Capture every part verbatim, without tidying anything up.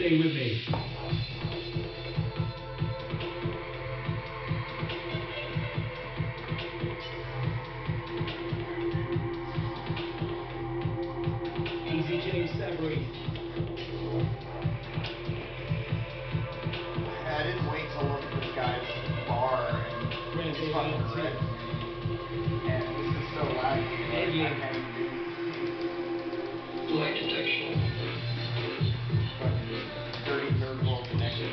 stay with me. Easy James Sabri. I didn't wait to look at this guy's bar and it's fucking red. And this is so laggy. Like, I can't even do Light detection. fucking dirty third world connection.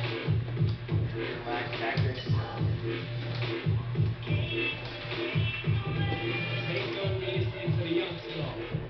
Lag tactics. Take no listening to the youngster.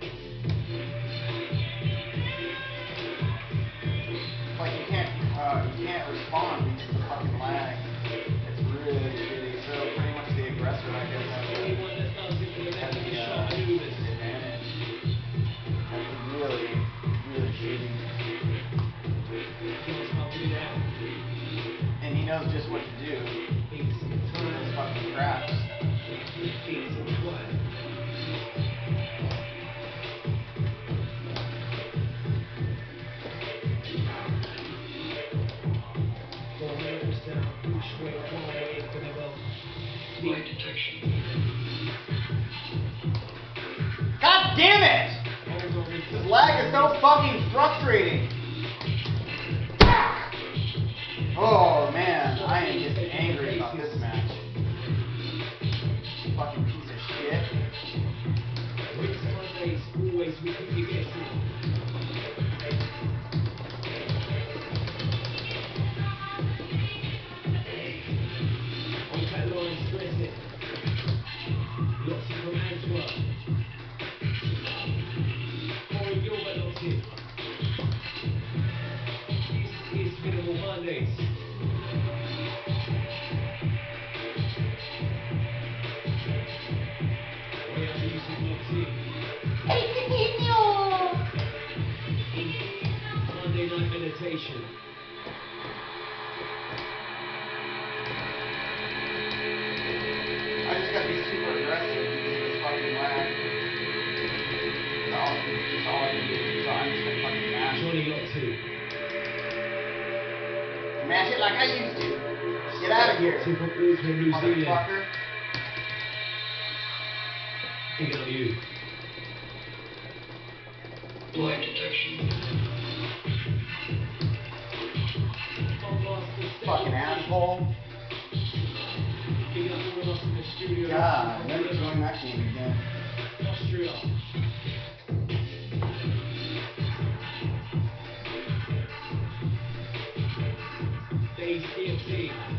Like you can't, uh, you can't respond because of the fucking lag. It's really shitty. So pretty much the aggressor, I guess, has the, Anyone that does it with has a the, shot uh, maneuvers. advantage. That's really, really shitty. John's helping it out. And he knows just what to do. He's It's fucking craps. He's a twat. Four meters down. Push way, one way for the ball. Light detection. God damn it! Hold on, Mister This lag is so fucking frustrating. Oh man, I am just angry about this match. Fucking piece of shit. Rick's Mondays, always we keep you guessing. On that line, stress it. Lottie from Antwerp. Corey Gilbert, Lottie. This is Minimal Mondays. We are using Lottie. Monday Night Meditation. I just gotta be super aggressive because of this fucking lag. That's all, that's all I can do. So I'm just gonna fucking mash it. Johnny Lottie. Mash it like I used to. Get out of here, Two from Auckland, New Zealand. motherfucker. Thinking of you. Light detection. Fucking asshole. Picking up all of us in the studio. God, never join that game again. Austria. Dave's D M T.